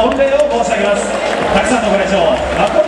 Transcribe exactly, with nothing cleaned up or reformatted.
御礼を申し上げます。たくさんのご来場